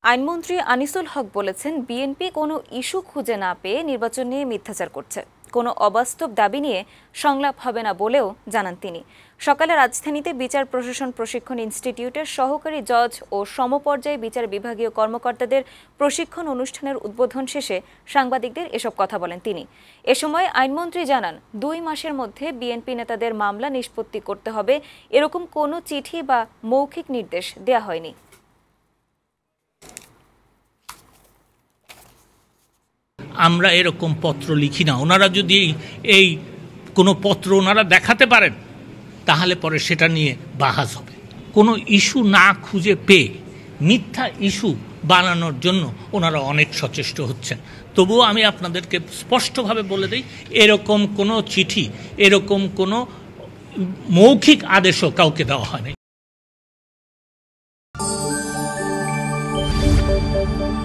আইনমন্ত্রী আনিসুল হক বলেছেন, বিএনপি কোনো ইস্যু খুঁজে না পেয়ে নির্বাচন নিয়ে মিথ্যাচার করছে। কোনো অবাস্তব দাবি নিয়ে সংলাপ হবে না বলেও জানান তিনি। সকালে রাজধানীতে বিচার প্রশাসন প্রশিক্ষণ ইনস্টিটিউটের সহকারী জজ ও সমপর্যায়ে বিচার বিভাগীয় কর্মকর্তাদের প্রশিক্ষণ অনুষ্ঠানের উদ্বোধন শেষে সাংবাদিকদের এসব কথা বলেন তিনি। এ সময় আইনমন্ত্রী জানান, 2 মাসের মধ্যে বিএনপি নেতাদের মামলা নিষ্পত্তি করতে হবে, এরকম কোনো চিঠি বা মৌখিক নির্দেশ দেয়া হয়নি। আমরা এরকম পত্র লিখি না। ওনারা যদি এই কোনো পত্র ওনারা দেখাতে পারেন তাহলে পরে সেটা নিয়ে বাহাস হবে। কোনো ইস্যু না খুঁজে পেয়ে মিথ্যা ইস্যু বানানোর জন্য ওনারা অনেক সচেষ্ট হচ্ছেন। তবুও আমি আপনাদেরকে স্পষ্টভাবে বলে দিই, এরকম কোনো চিঠি, এরকম কোনো মৌখিক আদেশও কাউকে দেওয়া হয়নি।